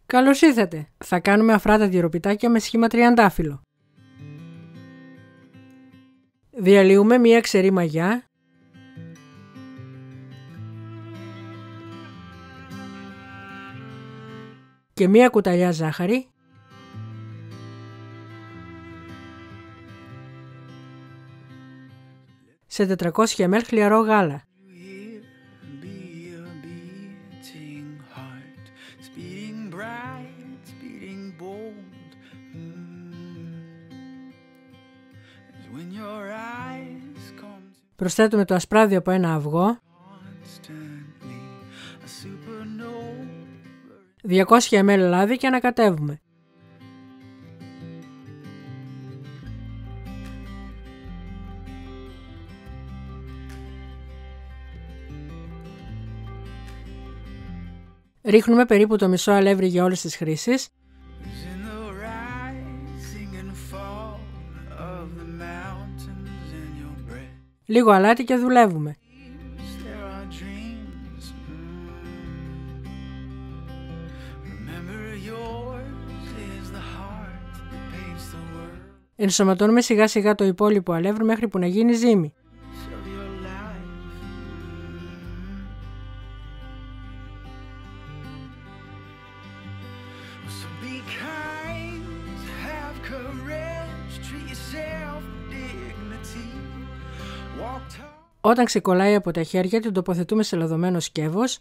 Καλώς ήρθατε! Θα κάνουμε αφράτα τυροπιτάκια με σχήμα τριαντάφυλλο. Διαλύουμε μία ξερή μαγιά και μία κουταλιά ζάχαρη, σε 400 ml χλιαρό γάλα. Προσθέτουμε το ασπράδι από ένα αυγό, 200 ml λάδι και ανακατεύουμε. Ρίχνουμε περίπου το μισό αλεύρι για όλες τις χρήσεις. Λίγο αλάτι και δουλεύουμε. Ενσωματώνουμε σιγά σιγά το υπόλοιπο αλεύρι μέχρι που να γίνει ζύμη. Όταν ξεκολλάει από τα χέρια, την τοποθετούμε σε λαδωμένο σκεύος.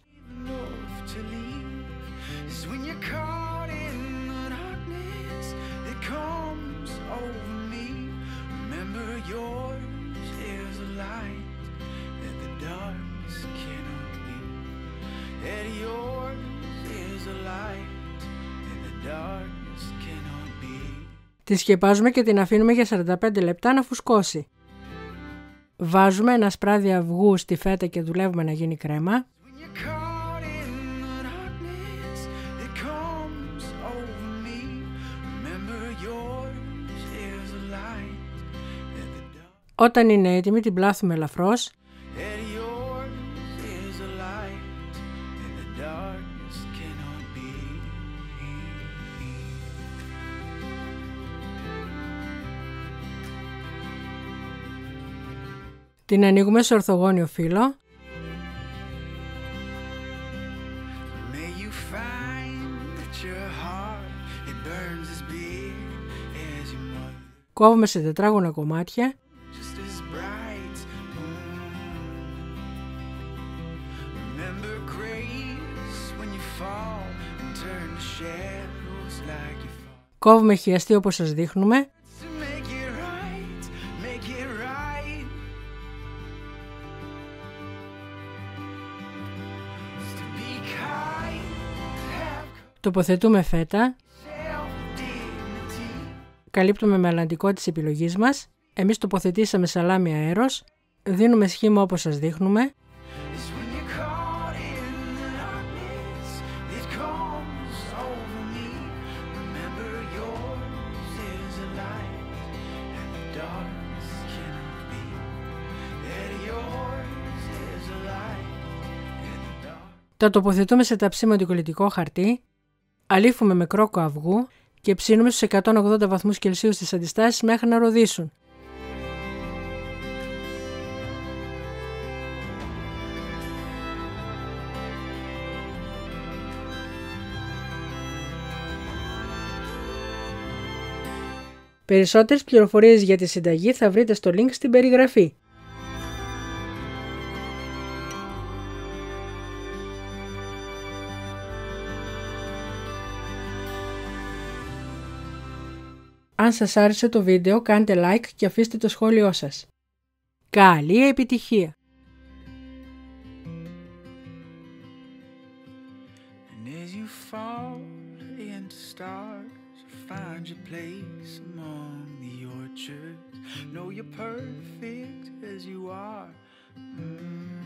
Τη σκεπάζουμε και την αφήνουμε για 45 λεπτά να φουσκώσει. Βάζουμε ένα σπράδι αυγού στη φέτα και δουλεύουμε να γίνει κρέμα. Όταν είναι έτοιμη την πλάθουμε ελαφρώς. Την ανοίγουμε σε ορθογώνιο φύλλο. Κόβουμε σε τετράγωνα κομμάτια. Κόβουμε χιαστή όπως σας δείχνουμε. Τοποθετούμε φέτα. Καλύπτουμε με αλλαντικό της επιλογής μας. Εμείς τοποθετήσαμε σαλάμι αέρος. Δίνουμε σχήμα όπως σας δείχνουμε. Τα τοποθετούμε σε ταψίμο αντικολλητικό χαρτί. Αλήφουμε με κρόκο αυγού και ψήνουμε στους 180 βαθμούς Κελσίου στις αντιστάσεις μέχρι να ροδίσουν. Περισσότερες πληροφορίες για τη συνταγή θα βρείτε στο link στην περιγραφή. Αν σας άρεσε το βίντεο, κάντε like και αφήστε το σχόλιο σας. Καλή επιτυχία! Know you're perfect as you are.